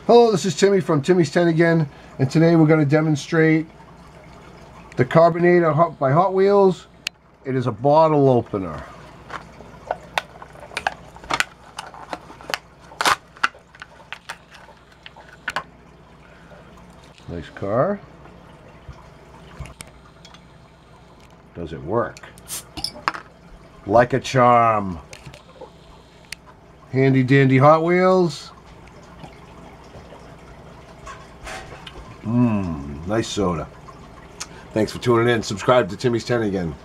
Hello, this is Timmy from Timmys10 again, and today we're going to demonstrate the Carbonator by Hot Wheels. It is a bottle opener. Nice car. Does it work? Like a charm. Handy dandy Hot Wheels. Nice soda. Thanks for tuning in. Subscribe to Timmys10 again.